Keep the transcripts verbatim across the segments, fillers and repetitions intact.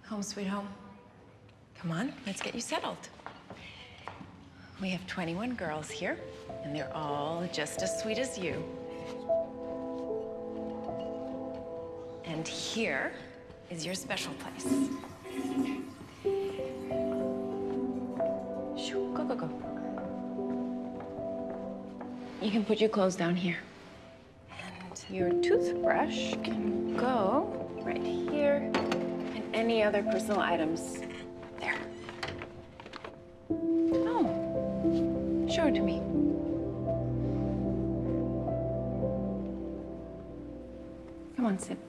Home sweet home. Come on, let's get you settled. We have twenty-one girls here, and they're all just as sweet as you. And here is your special place. Shoo, go, go, go. You can put your clothes down here. And your toothbrush can go right here, and any other personal items there. Oh, show it to me. Come on, sit.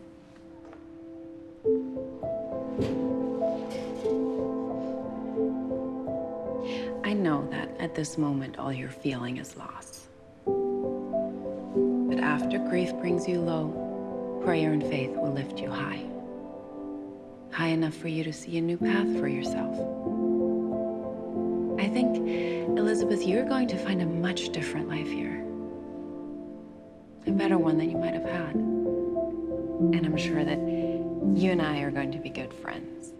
I know that at this moment, all you're feeling is loss. But after grief brings you low, prayer and faith will lift you high. High enough for you to see a new path for yourself. I think, Elizabeth, you're going to find a much different life here. A better one than you might have had. And I'm sure that you and I are going to be good friends.